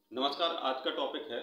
नमस्कार। आज का टॉपिक है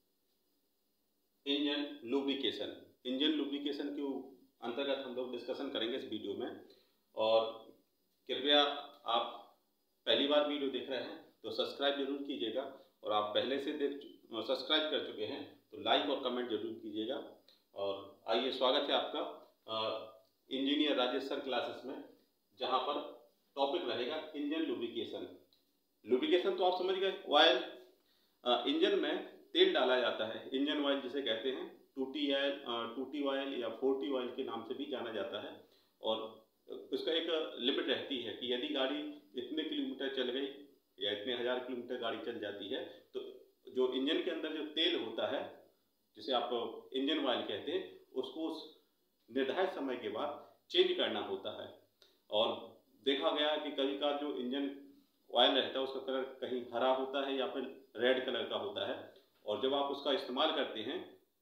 इंजन लुब्रिकेशन। इंजन लुब्रिकेशन के अंतर्गत हम लोग डिस्कशन करेंगे इस वीडियो में। और कृपया आप पहली बार वीडियो देख रहे हैं तो सब्सक्राइब जरूर कीजिएगा, और आप पहले से सब्सक्राइब कर चुके हैं तो लाइक और कमेंट जरूर कीजिएगा। और आइए, स्वागत है आपका इंजीनियर राजेश सर क्लासेस में, जहां पर टॉपिक रहेगा इंजन लुब्रिकेशन। लुब्रिकेशन तो आप समझ गए, ऑयल। इंजन में तेल डाला जाता है, इंजन ऑयल जिसे कहते हैं, टूटी ऑयल या 40 ऑयल के नाम से भी जाना जाता है। और उसका एक लिमिट रहती है कि यदि गाड़ी इतने किलोमीटर चल गई या इतने 1000 किलोमीटर गाड़ी चल जाती है तो जो इंजन के अंदर जो तेल होता है, जिसे आप इंजन ऑयल कहते हैं, उसको उस निर्धारित समय के बाद चेंज करना होता है। और देखा गया कि कभी का जो इंजन ऑयल रहता है उसका कलर कहीं हरा होता है या फिर रेड कलर का होता है। और जब आप उसका इस्तेमाल करते हैं,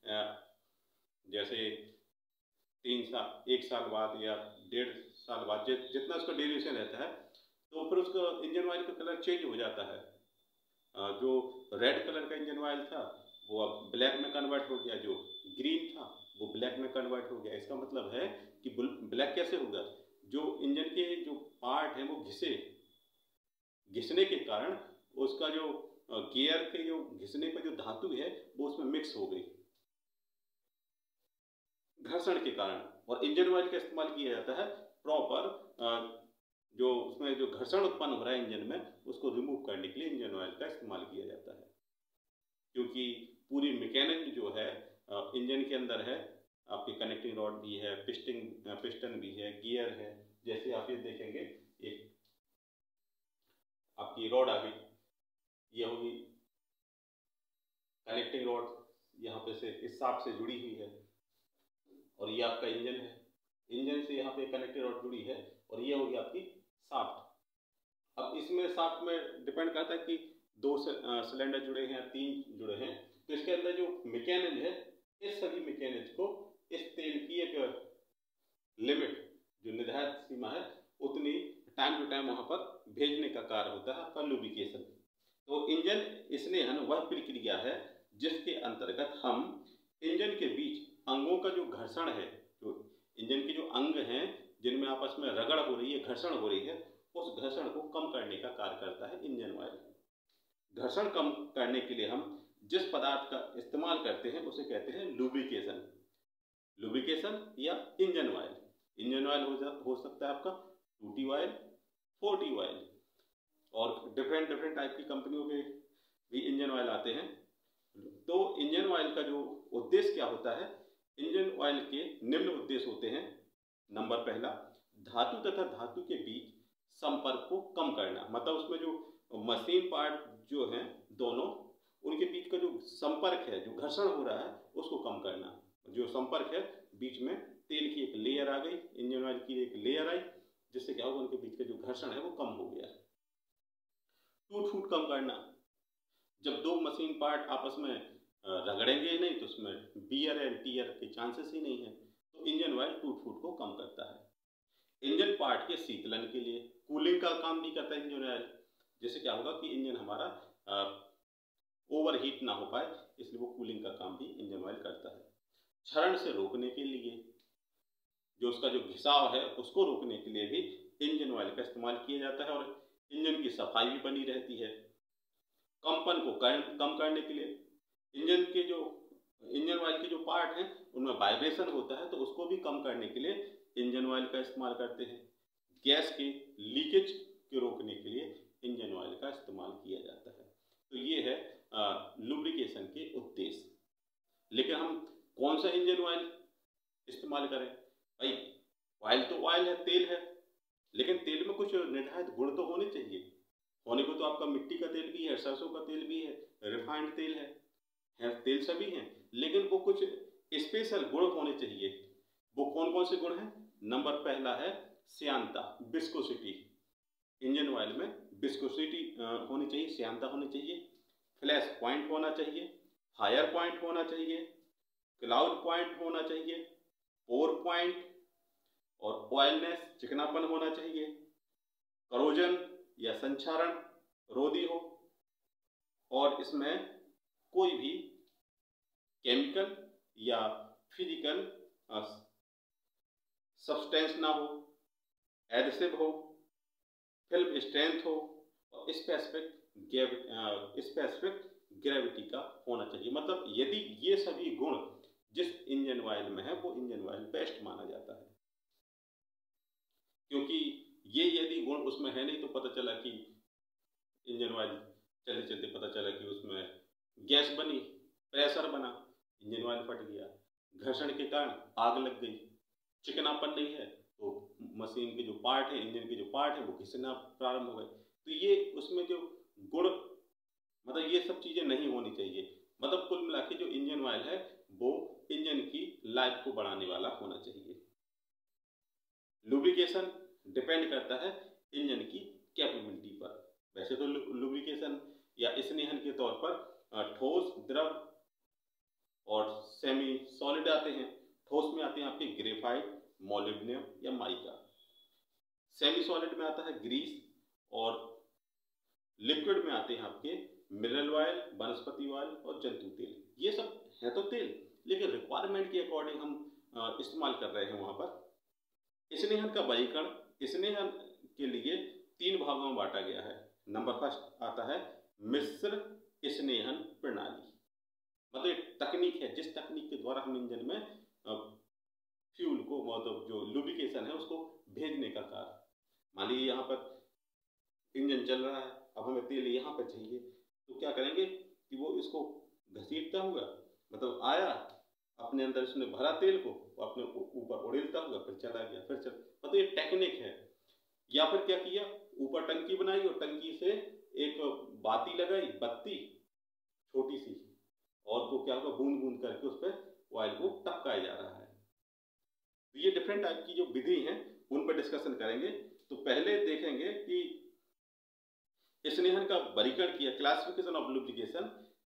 जैसे 1 साल बाद या 1.5 साल बाद, जितना उसका ड्यूरेशन रहता है, तो फिर उसका इंजन ऑयल का कलर चेंज हो जाता है। जो रेड कलर का इंजन ऑयल था वो अब ब्लैक में कन्वर्ट हो गया, जो ग्रीन था वो ब्लैक में कन्वर्ट हो गया। इसका मतलब है कि ब्लैक कैसे होगा, जो इंजन के जो पार्ट हैं वो घिसने के कारण उसका जो गियर के जो घिसने पर जो धातु है वो उसमें मिक्स हो गई घर्षण के कारण। और इंजन ऑयल का इस्तेमाल किया जाता है प्रॉपर, जो उसमें जो घर्षण उत्पन्न हो रहा है इंजन में, उसको रिमूव करने के लिए इंजन ऑयल का इस्तेमाल किया जाता है। क्योंकि पूरी मैकेनिज्म जो है इंजन के अंदर है, आपकी कनेक्टिंग रॉड भी है, पिस्टन भी है, गियर है। जैसे आप ये देखेंगे, एक आपकी रॉड आ गई, ये होगी कनेक्टिंग रॉड, यहाँ पे से इस शाफ्ट से जुड़ी हुई है। और ये आपका इंजन है, इंजन से यहाँ पे कनेक्टिंग रॉड जुड़ी है, और ये होगी आपकी शाफ्ट। अब इसमें शाफ्ट में डिपेंड करता है कि 2 सिलेंडर जुड़े हैं या 3 जुड़े हैं। तो इसके अंदर जो मैकेनिज्म है, इस सभी मैकेनिज्म को इस तेल की एक लिमिट, जो निर्धारित सीमा है, उतनी टाइम टू टाइम वहां पर भेजने का कार्य होता है आपका लुब्रिकेशन। तो इंजन स्नेहन वह प्रक्रिया है जिसके अंतर्गत हम इंजन के बीच अंगों का जो घर्षण है, जो इंजन के जो अंग हैं जिनमें आपस में रगड़ हो रही है, घर्षण हो रही है, उस घर्षण को कम करने का कार्य करता है इंजन ऑयल। घर्षण कम करने के लिए हम जिस पदार्थ का इस्तेमाल करते हैं उसे कहते हैं लुब्रिकेशन। लुब्रिकेशन या इंजन ऑयल। इंजन ऑयल हो सकता है आपका टूटी ऑयल, 40 ऑयल, और डिफरेंट टाइप की कंपनियों के भी इंजन ऑयल आते हैं। तो इंजन ऑयल का जो उद्देश्य क्या होता है, इंजन ऑयल के निम्न उद्देश्य होते हैं। नंबर पहला, धातु तथा धातु के बीच संपर्क को कम करना। मतलब उसमें जो मशीन पार्ट जो हैं दोनों, उनके बीच का जो संपर्क है, जो घर्षण हो रहा है, उसको कम करना। जो संपर्क है, बीच में तेल की एक लेयर आ गई, इंजन ऑयल की एक लेयर आई, जिससे क्या होगा, उनके बीच का जो घर्षण है वो कम हो गया। टूट फूट कम करना। जब 2 मशीन पार्ट आपस में रगड़ेंगे नहीं तो उसमें बियर एंड टीयर के चांसेस ही नहीं है। तो इंजन ऑयल टूट फूट को कम करता है। इंजन पार्ट के शीतलन के लिए कूलिंग का काम भी करता है इंजन ऑयल। जिससे क्या होगा कि इंजन हमारा ओवर हीट ना हो पाए, इसलिए वो कूलिंग का काम भी इंजन ऑयल करता है। क्षरण से रोकने के लिए, जो उसका जो घिसाव है उसको रोकने के लिए भी इंजन ऑयल का इस्तेमाल किया जाता है, और इंजन की सफाई भी बनी रहती है। कंपन को कम करने के लिए इंजन ऑयल के जो पार्ट हैं उनमें वाइब्रेशन होता है, तो उसको भी कम करने के लिए इंजन ऑयल का इस्तेमाल करते हैं। गैस के लीकेज को रोकने के लिए इंजन ऑयल का इस्तेमाल किया जाता है। तो ये है लुब्रिकेशन के उद्देश्य। लेकिन हम कौन सा इंजन ऑयल इस्तेमाल करें? भाई, ऑयल तो ऑयल है, तेल है, लेकिन तेल में कुछ निर्धारित गुण तो होने चाहिए। होने को तो आपका मिट्टी का तेल भी है, सरसों का तेल भी है, रिफाइंड तेल है, तेल सभी हैं, लेकिन वो कुछ स्पेशल गुण होने चाहिए। वो कौन कौन से गुण हैं? नंबर पहला है श्यानता, विस्कोसिटी। इंजन ऑयल में विस्कोसिटी होनी चाहिए, श्यानता होनी चाहिए। फ्लैश पॉइंट होना चाहिए, फायर पॉइंट होना चाहिए, क्लाउड पॉइंट होना चाहिए, पोर पॉइंट, और ऑयलनेस, चिकनापन होना चाहिए। करोजन या संक्षारण रोधी हो, और इसमें कोई भी केमिकल या फिजिकल सब्सटेंस ना हो, एडहेसिव हो, फिल्म स्ट्रेंथ हो और स्पेसिफिक ग्रेविटी का होना चाहिए। मतलब यदि ये सभी गुण जिस इंजन ऑयल में है वो इंजन ऑयल बेस्ट माना जाता है, क्योंकि ये यदि गुण उसमें है नहीं तो पता चला कि इंजन ऑयल चलते चलते पता चला कि उसमें गैस बनी, प्रेशर बना, इंजन ऑयल फट गया, घर्षण के कारण आग लग गई, चिकनापन नहीं है तो मशीन के जो पार्ट है, इंजन के जो पार्ट है वो घिसना प्रारंभ हो गए। तो ये उसमें जो गुण, मतलब ये सब चीजें नहीं होनी चाहिए। मतलब कुल मिला के जो इंजन ऑयल है वो इंजन की लाइफ को बढ़ाने वाला होना चाहिए। लुब्रिकेशन डिपेंड करता है इंजन की कैपेबिलिटी पर। वैसे तो लुब्रिकेशन या स्नेहन के तौर पर ठोस, द्रव और सेमी सॉलिड आते हैं। ठोस में आते हैं आपके ग्रेफाइट, मोलिब्डेनम या माइका। सेमी सॉलिड में आता है ग्रीस और लिक्विड में आते हैं आपके मिनरल ऑयल, वनस्पति ऑयल और जंतु तेल। ये सब है तो तेल, लेकिन रिक्वायरमेंट के अकॉर्डिंग हम इस्तेमाल कर रहे हैं वहां पर। स्नेहन का वर्गीकरण स्नेहन के लिए 3 भागों में बांटा गया है। नंबर फर्स्ट आता है मिश्र स्नेहन प्रणाली। मतलब एक तकनीक है जिस तकनीक के द्वारा हम इंजन में फ्यूल को, मतलब जो लुब्रिकेशन है उसको भेजने का कार्य। मान लीजिए यहाँ पर इंजन चल रहा है, अब हमें तेल यहाँ पर चाहिए, तो क्या करेंगे कि वो इसको घसीटता हुआ, मतलब आया अपने अंदर इसने भरा तेल को, अपने ऊपर उड़ेलता हुआ फिर चला गया, फिर चल, मतलब ये टेक्निक है। या फिर क्या किया, ऊपर टंकी बनाई और टंकी से एक बाती लगाई, बत्ती छोटी सी, और वो क्या होगा बूंद बूंद करके उस पर ऑयल को टपकाया जा रहा है। तो ये डिफरेंट टाइप की जो विधि हैं उन पर डिस्कशन करेंगे। तो पहले देखेंगे कि स्नेहन का वर्गीकरण किया, क्लासिफिकेशन ऑफ लुब्रिकेशन,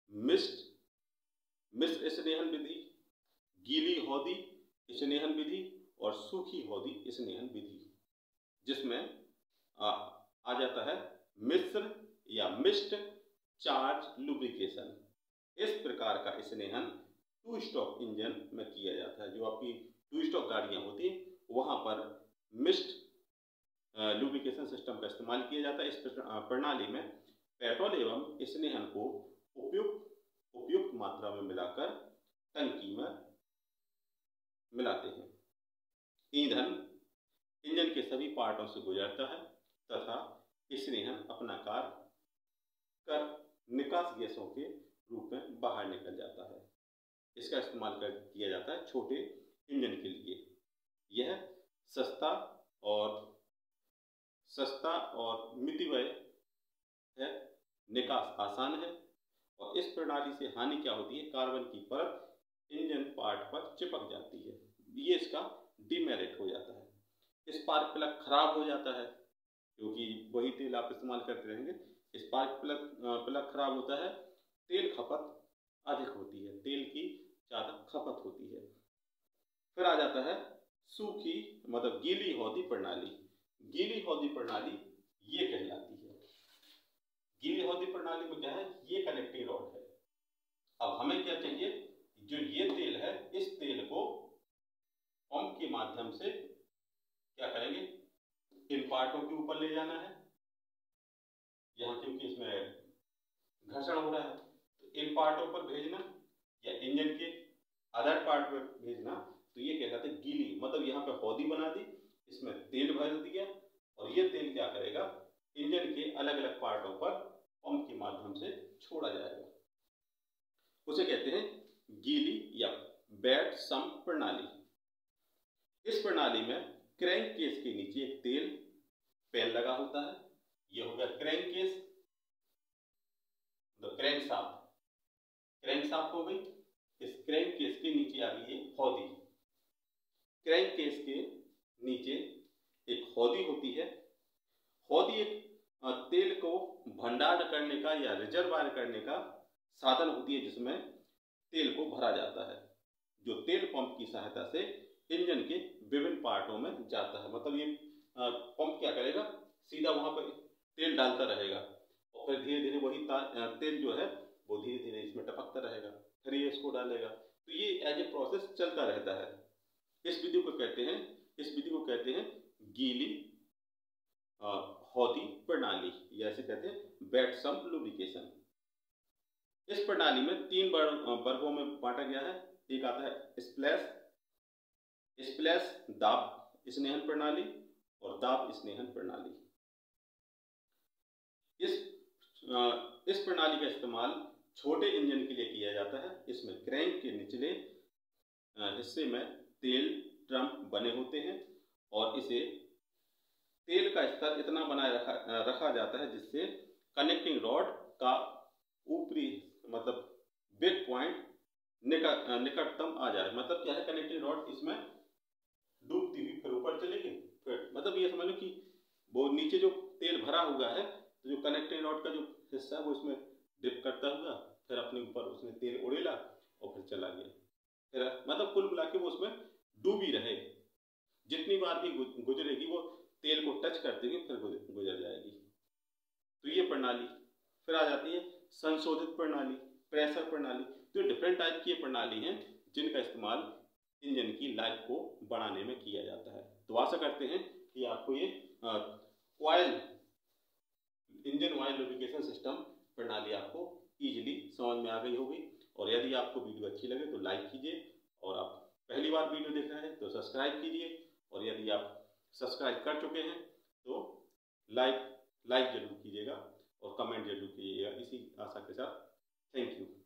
मिश्र स्नेहन विधि, गीली हौदी स्नेहन विधि और सूखी हौदी स्नेहन विधि, जिसमें आ जाता है मिश्र या मिक्स्ड चार्ज लुब्रिकेशन। इस प्रकार का स्नेहन 2 स्ट्रोक इंजन में किया जाता है। जो आपकी 2 स्ट्रोक गाड़ियां होती हैं वहां पर मिक्स्ड लुब्रिकेशन सिस्टम का इस्तेमाल किया जाता है। इस प्रणाली में पेट्रोल एवं स्नेहन को उपयुक्त मात्रा में मिलाकर टंकी में मिलाते हैं। ईंधन इंजन के सभी पार्टों से गुजरता है तथा स्नेहन अपना कार्य कर निकास गैसों के रूप में बाहर निकल जाता है। इसका इस्तेमाल किया जाता है छोटे इंजन के लिए। यह सस्ता और मितव्यय है, निकास आसान है और इस प्रणाली से हानि क्या होती है, कार्बन की परत इंजन पार्ट पर चिपक जाती है। ये इसका डिमेरिट हो जाता है। स्पार्क प्लग खराब हो जाता है क्योंकि वही तेल आप इस्तेमाल करते रहेंगे। स्पार्क प्लग खराब होता है, तेल खपत अधिक होती है, तेल की ज़्यादा खपत होती है। फिर आ जाता है सूखी, मतलब गीली हौदी प्रणाली। गीली हौदी प्रणाली ये कहलाती है। गीली हौदी प्रणाली में क्या है, ये कनेक्टिंग रॉड है। अब हमें क्या चाहिए, जो ये तेल है इस तेल को पंप के माध्यम से क्या करेंगे, इन पार्टों के ऊपर ले जाना है। यहाँ क्योंकि इसमें घर्षण हो रहा है तो इन पार्टों पर भेजना या इंजन के अदर पार्ट पर भेजना, तो ये कहलाता है गीली। मतलब यहाँ पे हौदी बना दी, इसमें तेल भर दिया और ये तेल क्या करेगा, इंजन के अलग अलग पार्टों पर पंप के माध्यम से छोड़ा जाएगा। उसे कहते हैं गीली या बेड सम्प प्रणाली। इस प्रणाली में क्रैंक केस के नीचे एक तेल पेन लगा होता है। यह हो गया क्रैंक केस, क्रैंक शाफ्ट हो गई। इस क्रैंक केस के नीचे आ गई है हौदी। क्रैंक केस के नीचे एक हौदी होती है। हौदी एक तेल को भंडारण करने का या रिजर्वायर करने का साधन होती है, जिसमें तेल को भरा जाता है, जो तेल पंप की सहायता से इंजन के विभिन्न पार्टों में जाता है। मतलब ये पंप क्या करेगा, सीधा वहां पर तेल डालता रहेगा और फिर धीरे धीरे वही तेल जो है वो धीरे धीरे इसमें टपकता रहेगा, फिर ये इसको डालेगा। तो ये एज ए प्रोसेस चलता रहता है। इस विधि को कहते हैं गीली हौदी प्रणाली, या ऐसे कहते हैं बेड सम्प लुब्रिकेशन। इस प्रणाली में 3 वर्गों में बांटा गया है। एक आता है स्प्लैश दाब स्नेहन प्रणाली और दाब स्नेहन प्रणाली। इस प्रणाली का इस्तेमाल छोटे इंजन के लिए किया जाता है। इसमें क्रैंक के निचले हिस्से में तेल ड्रम बने होते हैं और इसे तेल का स्तर इतना बनाए रखा जाता है जिससे कनेक्टिंग रॉड का ऊपरी मतलब बेक पॉइंट निकटतम आ जाए। मतलब क्या है, कनेक्टिंग रॉड इसमें डूबती हुई फिर ऊपर चलेगी, फिर मतलब ये समझ लो कि वो नीचे जो तेल भरा हुआ है तो जो कनेक्टिंग रॉड का जो हिस्सा है वो इसमें डिप करता हुआ फिर अपने ऊपर उसने तेल उड़ेला और फिर चला गया। फिर मतलब कुल मिला के वो उसमें डूबी रहे, जितनी बार भी गुजरेगी वो तेल को टच करते हुए फिर गुजर जाएगी। तो ये प्रणाली फिर आ जाती है संशोधित प्रणाली, प्रेशर प्रणाली। तो डिफरेंट टाइप की प्रणाली हैं जिनका इस्तेमाल इंजन की लाइफ को बढ़ाने में किया जाता है। तो आशा करते हैं कि आपको ये इंजन ऑयल लुब्रिकेशन सिस्टम प्रणाली आपको इजीली समझ में आ गई होगी। और यदि आपको वीडियो अच्छी लगे तो लाइक कीजिए, और आप पहली बार वीडियो देख रहे हैं तो सब्सक्राइब कीजिए, और यदि आप सब्सक्राइब कर चुके हैं तो लाइक जरूर कीजिएगा और कमेंट जरूर कीजिएगा। इसी आशा के साथ थैंक यू।